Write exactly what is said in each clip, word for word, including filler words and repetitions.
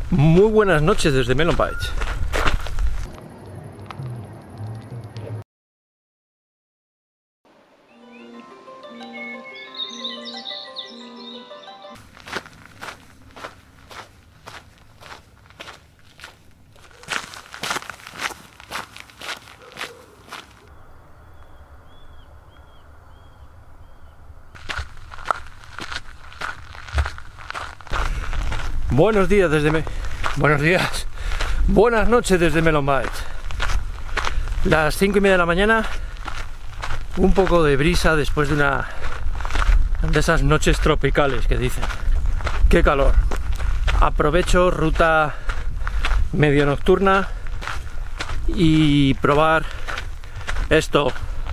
Muy buenas noches desde Melon Bites. Buenos días desde me... Buenos días. Buenas noches desde Melon Bites. Las cinco y media de la mañana. Un poco de brisa después de una de esas noches tropicales que dicen. Qué calor. Aprovecho ruta medio nocturna y probar esto.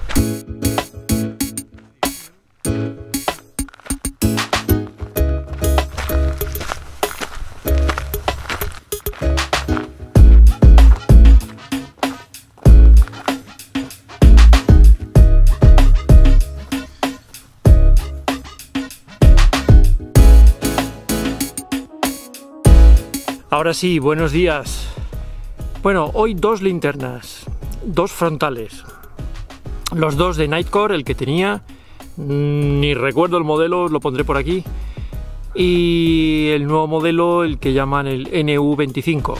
Ahora sí, buenos días. Bueno, hoy dos linternas, dos frontales. Los dos de Nightcore, el que tenía, ni recuerdo el modelo, lo pondré por aquí. Y el nuevo modelo, el que llaman el N U veinticinco.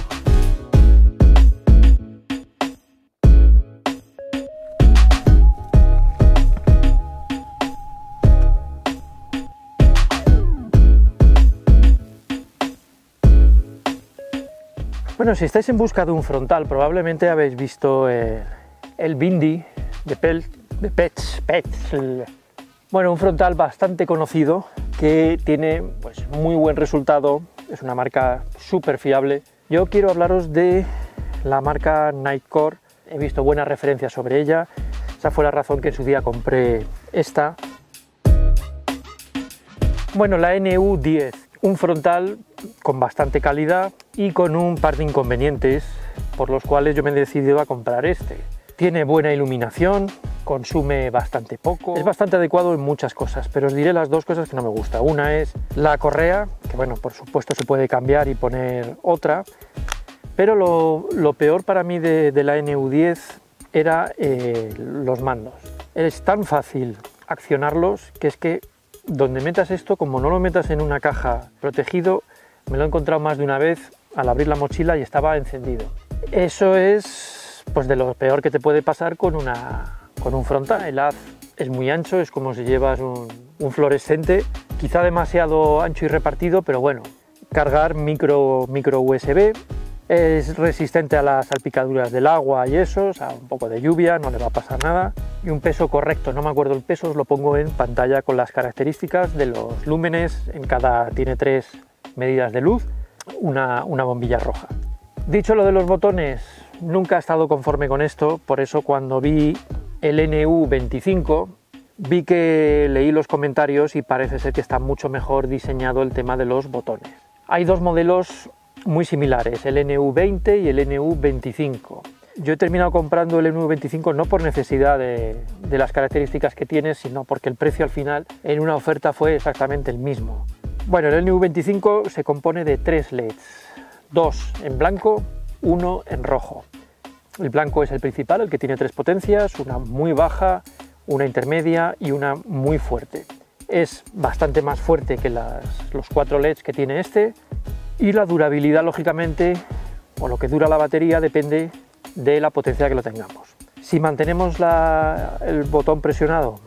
Bueno, si estáis en busca de un frontal, probablemente habéis visto el, el Bindi de, Pel, de Pets, Pets. El, bueno, un frontal bastante conocido que tiene pues, muy buen resultado, es una marca súper fiable. Yo quiero hablaros de la marca Nightcore, he visto buenas referencias sobre ella, esa fue la razón que en su día compré esta. Bueno, la N U diez, un frontal con bastante calidad y con un par de inconvenientes por los cuales yo me he decidido a comprar este. Tiene buena iluminación, consume bastante poco, es bastante adecuado en muchas cosas, pero os diré las dos cosas que no me gusta. Una es la correa, que bueno, por supuesto se puede cambiar y poner otra, pero lo, lo peor para mí de, de la N U diez era eh, los mandos. Es tan fácil accionarlos que es que donde metas esto, como no lo metas en una caja protegido, me lo he encontrado más de una vez al abrir la mochila y estaba encendido. Eso es pues de lo peor que te puede pasar con, una, con un frontal. El haz es muy ancho, es como si llevas un, un fluorescente, quizá demasiado ancho y repartido, pero bueno, cargar micro, micro U S B, es resistente a las salpicaduras del agua y eso, o sea, un poco de lluvia, no le va a pasar nada. Y un peso correcto, no me acuerdo el peso, os lo pongo en pantalla con las características de los lúmenes, en cada tiene tres medidas de luz, una, una bombilla roja. Dicho lo de los botones, nunca he estado conforme con esto, por eso cuando vi el N U veinticinco, vi que leí los comentarios y parece ser que está mucho mejor diseñado el tema de los botones. Hay dos modelos muy similares, el N U veinte y el N U veinticinco. Yo he terminado comprando el N U veinticinco no por necesidad de, de las características que tiene, sino porque el precio al final en una oferta fue exactamente el mismo. Bueno, el N U veinticinco se compone de tres L E Ds, dos en blanco, uno en rojo. El blanco es el principal, el que tiene tres potencias, una muy baja, una intermedia y una muy fuerte. Es bastante más fuerte que las, los cuatro L E Ds que tiene este, y la durabilidad, lógicamente, o lo que dura la batería, depende de la potencia que lo tengamos. Si mantenemos la, el botón presionado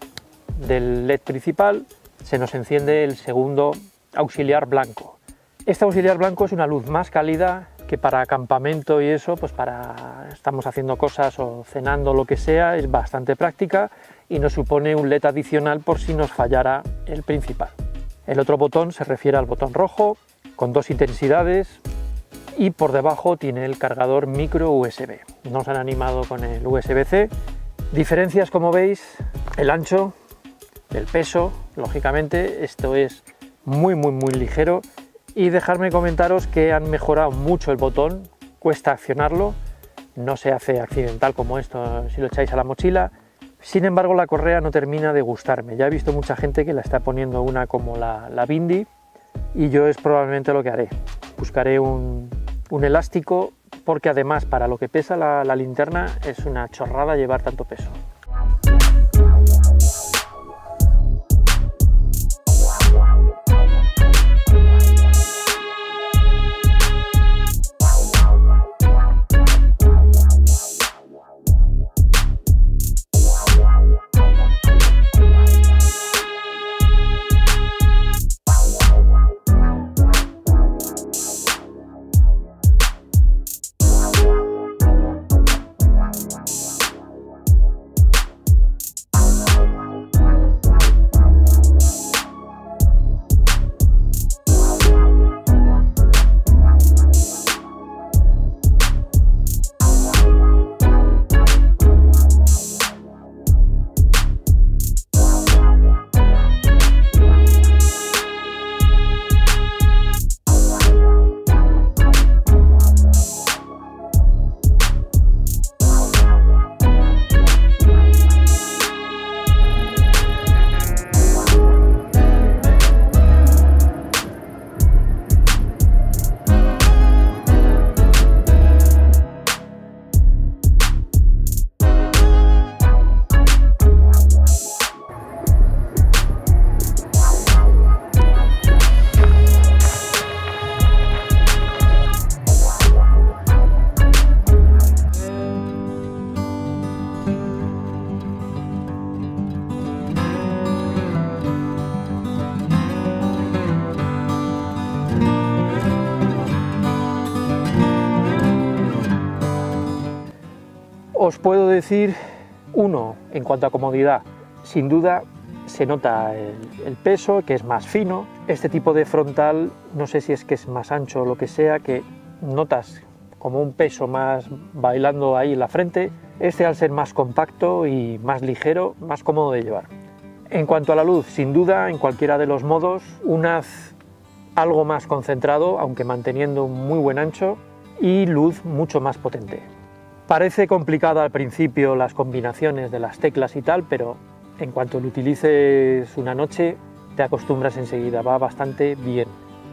del L E D principal, se nos enciende el segundo auxiliar blanco. Este auxiliar blanco es una luz más cálida que para campamento y eso, pues para estamos haciendo cosas o cenando, lo que sea, es bastante práctica y nos supone un L E D adicional por si nos fallara el principal. El otro botón se refiere al botón rojo, con dos intensidades, y por debajo tiene el cargador micro U S B. No se han animado con el U S B C. Diferencias, como veis, el ancho, el peso, lógicamente, esto es muy muy muy ligero, y dejarme comentaros que han mejorado mucho el botón, cuesta accionarlo, no se hace accidental como esto si lo echáis a la mochila. Sin embargo, la correa no termina de gustarme. Ya he visto mucha gente que la está poniendo una como la, la Bindi, y yo es probablemente lo que haré. buscaré un, un elástico, porque además para lo que pesa la, la linterna es una chorrada llevar tanto peso. Os puedo decir, uno, en cuanto a comodidad, sin duda se nota el, el peso, que es más fino. Este tipo de frontal, no sé si es que es más ancho o lo que sea, que notas como un peso más bailando ahí en la frente. Este, al ser más compacto y más ligero, más cómodo de llevar. En cuanto a la luz, sin duda, en cualquiera de los modos, un haz algo más concentrado, aunque manteniendo un muy buen ancho, y luz mucho más potente. Parece complicado al principio las combinaciones de las teclas y tal, pero en cuanto lo utilices una noche te acostumbras enseguida, va bastante bien.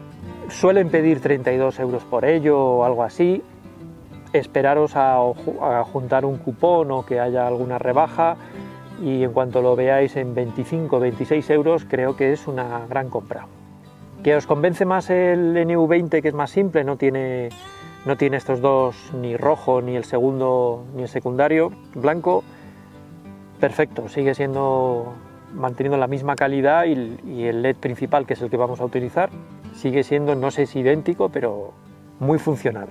Suelen pedir treinta y dos euros por ello o algo así. Esperaros a, a juntar un cupón o que haya alguna rebaja, y en cuanto lo veáis en veinticinco o veintiséis euros, creo que es una gran compra. ¿Que os convence más el N U veinte, que es más simple, no tiene... No tiene estos dos, ni rojo, ni el segundo, ni el secundario, blanco? Perfecto, sigue siendo, manteniendo la misma calidad, y, y el L E D principal, que es el que vamos a utilizar, sigue siendo, no sé si idéntico, pero muy funcional.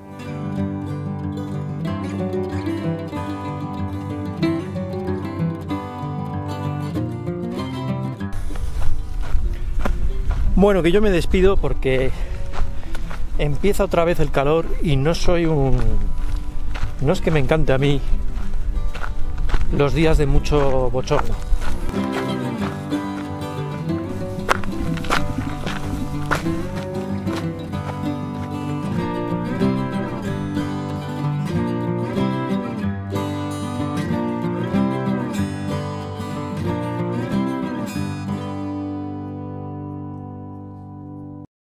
Bueno, que yo me despido porque empieza otra vez el calor y no soy un... no es que me encante a mí los días de mucho bochorno.